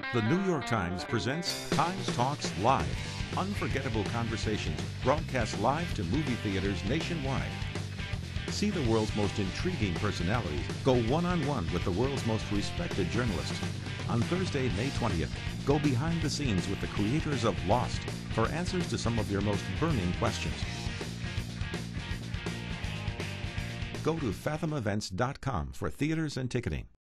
The New York Times presents Times Talks Live. Unforgettable conversations broadcast live to movie theaters nationwide. See the world's most intriguing personalities go one-on-one with the world's most respected journalists. On Thursday, May 20th, go behind the scenes with the creators of Lost for answers to some of your most burning questions. Go to fathomevents.com for theaters and ticketing.